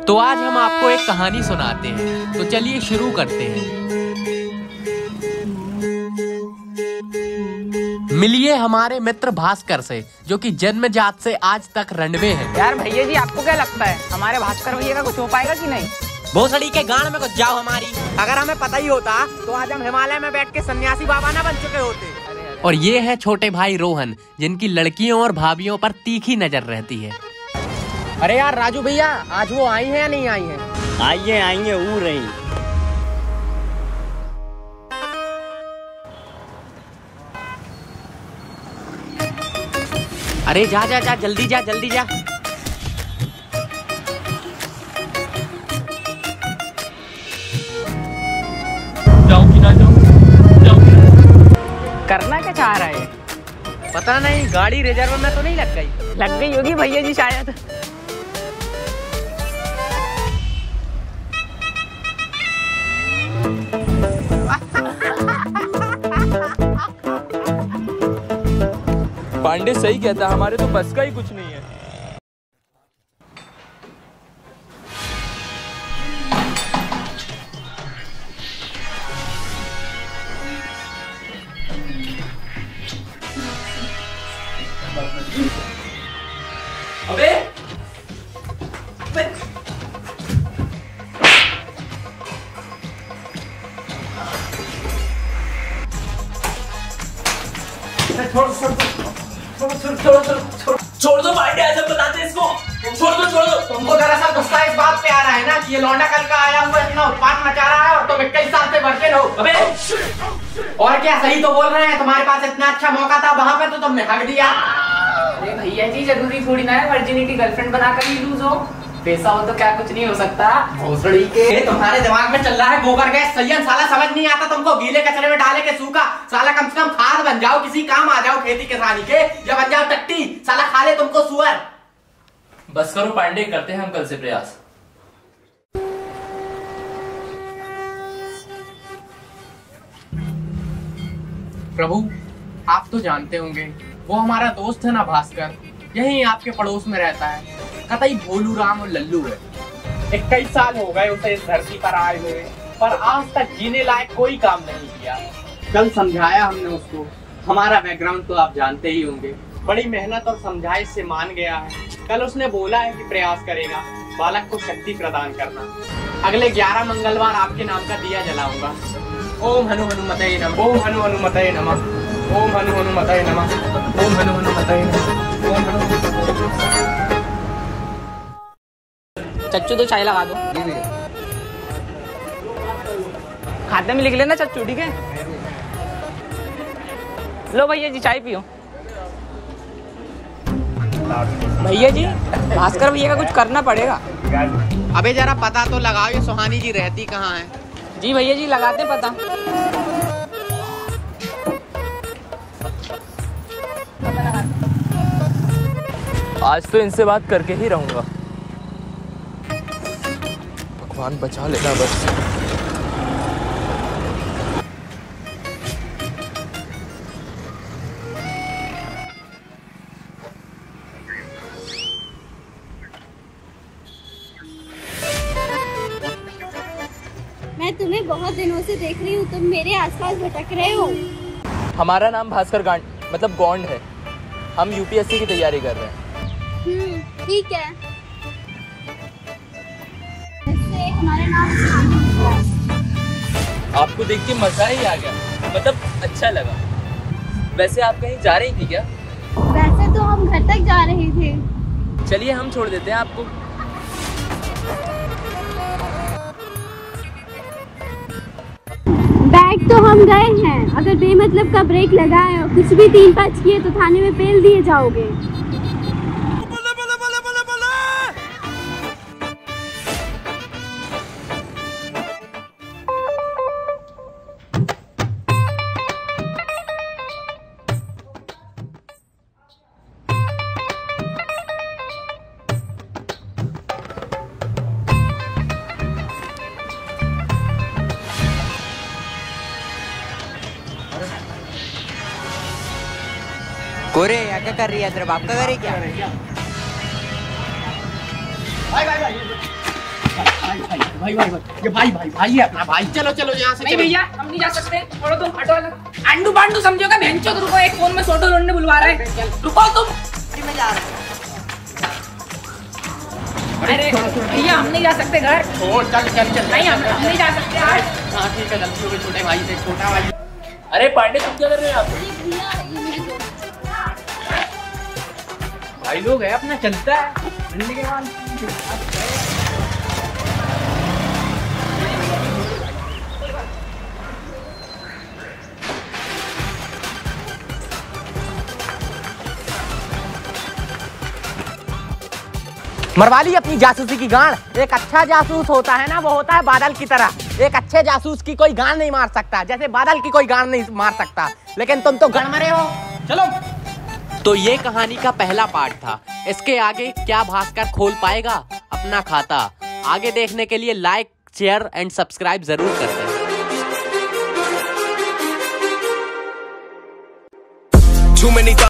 तो आज हम आपको एक कहानी सुनाते हैं, तो चलिए शुरू करते हैं। मिलिए हमारे मित्र भास्कर से, जो कि जन्मजात से आज तक रनवे हैं। यार भैया जी, आपको क्या लगता है हमारे भास्कर भैया का कुछ हो पाएगा कि नहीं? भोसड़ी के गांड में कुछ जाओ हमारी। अगर हमें पता ही होता तो आज हम हिमालय में बैठ के सन्यासी बाबा ना बन चुके होते। और ये है छोटे भाई रोहन, जिनकी लड़कियों और भाभियों पर तीखी नजर रहती है। अरे यार राजू भैया, आज वो आई है या नहीं आई है? आइए ऊ रही। अरे जा जा जा, जल्दी जा जल्दी जा। जाऊं कि ना जाऊं? करना क्या चाह रहा है? पता नहीं, गाड़ी रिजर्व में तो नहीं लग गई? लग गई होगी भैया जी शायद। पांडे सही कहता है, हमारे तो बस का ही कुछ नहीं है। अबे छोड़ दो पांडे, ऐसा बताते इसको। छोड़ दो। तुमको दरअसल गुस्सा इस बात पे आ रहा है ना कि ये लौंडा कल का आया हुआ इतना उत्पात मचा रहा है और तुम 21 साल से वर्जिन हो। अबे और क्या, सही तो बोल रहे हैं। तुम्हारे पास इतना अच्छा मौका था, वहाँ पे तो तुमने हक दिया। अरे भैया जी, जरूरी थोड़ी ना है वर्जिनिटी गर्लफ्रेंड बनाकर ही लूज हो। पैसा हो तो क्या कुछ नहीं हो सकता। भोसड़ी के तुम्हारे दिमाग में चल रहा है गोबर गैस संयंत्र। साला समझ नहीं आता तुमको, गीले कचरे में डाले के सूखा। साला कम से कम खाद बन जाओ, किसी काम आ जाओ खेती किसानी के, या बन जाओ टट्टी। साला खा ले तुमको सुअर। बस करो पांडे, करते हैं हम कल से प्रयास। प्रभु, आप तो जानते होंगे वो हमारा दोस्त है ना भास्कर, यही आपके पड़ोस में रहता है। कतई भोलू राम और लल्लू है। 21 साल हो गए उसे इस धरती पर आए हुए, पर आज तक जीने लायक कोई काम नहीं किया। कल समझाया हमने उसको। हमारा बैकग्राउंड तो आप जानते ही होंगे। बड़ी मेहनत और समझाइश से मान गया है। कल उसने बोला है कि प्रयास करेगा बालक को शक्ति प्रदान करना। अगले 11 मंगलवार आपके नाम का दिया जलाऊंगा। ओम हनु हनुमते नमः। ओम हनु हनुमते नमः। ओम हनु हनुमते नमः। ओम हनु हनुमते नमः। ओम हनु। चच्चू तो चाय लगा दो। खाते में लिख लेना चच्चू, ठीक है? लो भैया जी, चाय पियो। भैया जी, भास्कर भैया का कुछ करना पड़ेगा। अबे जरा पता तो लगाओ, ये सुहानी जी रहती कहाँ है? जी भैया जी, लगाते पता। आज तो इनसे बात करके ही रहूंगा। भगवान बचा लेना बस। मैं तुम्हें बहुत दिनों से देख रही हूँ, तुम मेरे आसपास भटक रहे हो। हमारा नाम भास्कर गांड मतलब गौंड है। हम यूपीएससी की तैयारी कर रहे हैं। ठीक है। वैसे हमारा नाम आपको देख के मजा ही आ गया, मतलब अच्छा लगा। वैसे आप कहीं जा रही थी क्या? वैसे तो हम घर तक जा रहे थे। चलिए हम छोड़ देते हैं आपको। बैग तो हम गए हैं, अगर बेमतलब का ब्रेक लगाए और कुछ भी 3-5 किए तो थाने में पेल दिए जाओगे। कोरे क्या कर रही है? तेरे बाप का घर है क्या? भाई भाई भाई ये भाई है अपना भाई। चलो चलो यहाँ से। नहीं भैया हम नहीं जा सकते, छोड़ो तुम, हटो अलग। अंडू बांडू समझोगे बहनचोद, रुको एक फोन में फोटो लोडने बुलवा रहा है, रुको तुम। मैं जा रहा हूँ। अरे भैया हम नहीं जा सकते घर। छोड़, चल चल चल। नहीं हम नहीं जा सकते यार। हाँ ठीक है, गलती हो गई छोटे भाई से, छोटा भाई। अरे पांडे तुम क्या कर रहे हो आप? भाई लोग है अपना, चलता है मिलने के बाद। मरवा ली अपनी जासूसी की गांड। एक अच्छा जासूस होता है ना, वो होता है बादल की तरह। एक अच्छे जासूस की कोई गांड नहीं मार सकता, जैसे बादल की कोई गांड नहीं मार सकता। लेकिन तुम तो गण मरे हो। चलो। तो ये कहानी का पहला पार्ट था। इसके आगे क्या भास्कर खोल पाएगा अपना खाता? आगे देखने के लिए लाइक, शेयर एंड सब्सक्राइब जरूर करते हैं।